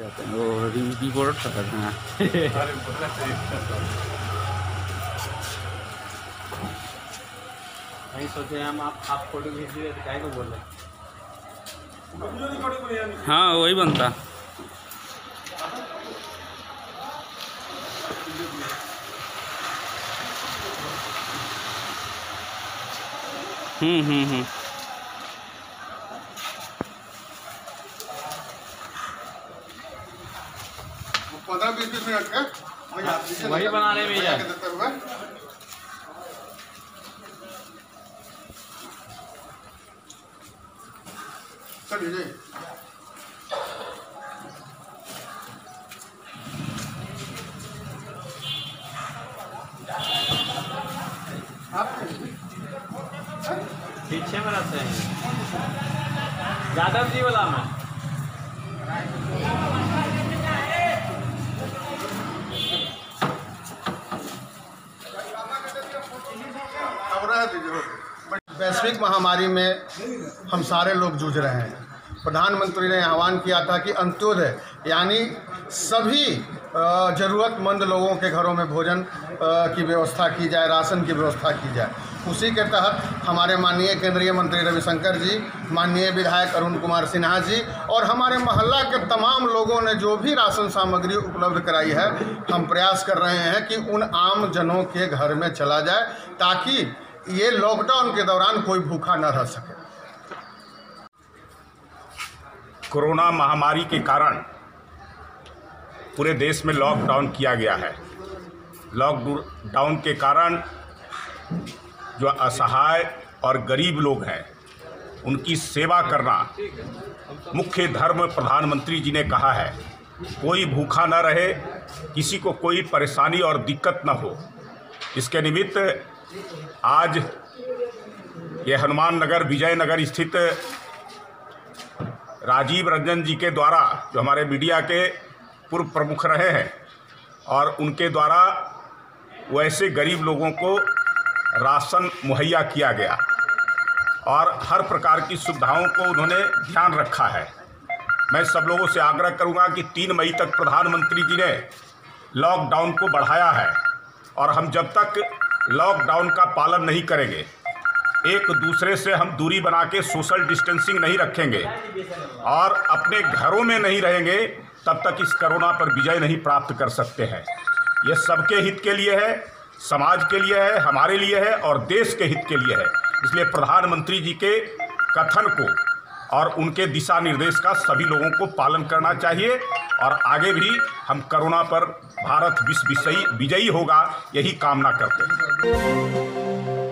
जाते हैं वो रिपोर्ट कर रहे हैं। नहीं सोचे हम आप फोटो खींच लिए तो क्या को बोल रहे? हाँ वही बनता। हम्म। 15-20 मिनट का वही बनाने में है। चलिए पीछे में रहते हैं यादव जी वाला में। वैश्विक महामारी में हम सारे लोग जूझ रहे हैं। प्रधानमंत्री ने आह्वान किया था कि अंत्योदय यानी सभी ज़रूरतमंद लोगों के घरों में भोजन की व्यवस्था की जाए, राशन की व्यवस्था की जाए। उसी के तहत हमारे माननीय केंद्रीय मंत्री रविशंकर जी, माननीय विधायक अरुण कुमार सिन्हा जी और हमारे मोहल्ला के तमाम लोगों ने जो भी राशन सामग्री उपलब्ध कराई है, हम प्रयास कर रहे हैं कि उन आम जनों के घर में चला जाए ताकि ये लॉकडाउन के दौरान कोई भूखा न रह सके। कोरोना महामारी के कारण पूरे देश में लॉकडाउन किया गया है। लॉकडाउन के कारण जो असहाय और गरीब लोग हैं उनकी सेवा करना मुख्य धर्म प्रधानमंत्री जी ने कहा है। कोई भूखा न रहे, किसी को कोई परेशानी और दिक्कत न हो। इसके निमित्त आज ये हनुमान नगर विजयनगर स्थित राजीव रंजन जी के द्वारा, जो हमारे मीडिया के पूर्व प्रमुख रहे हैं, और उनके द्वारा वैसे गरीब लोगों को राशन मुहैया किया गया और हर प्रकार की सुविधाओं को उन्होंने ध्यान रखा है। मैं सब लोगों से आग्रह करूंगा कि 3 मई तक प्रधानमंत्री जी ने लॉकडाउन को बढ़ाया है और हम जब तक लॉकडाउन का पालन नहीं करेंगे, एक दूसरे से हम दूरी बना के सोशल डिस्टेंसिंग नहीं रखेंगे और अपने घरों में नहीं रहेंगे, तब तक इस कोरोना पर विजय नहीं प्राप्त कर सकते हैं। ये सबके हित के लिए है, समाज के लिए है, हमारे लिए है और देश के हित के लिए है। इसलिए प्रधानमंत्री जी के कथन को और उनके दिशा निर्देश का सभी लोगों को पालन करना चाहिए और आगे भी हम कोरोना पर भारत विजयी होगा, यही कामना करते हैं।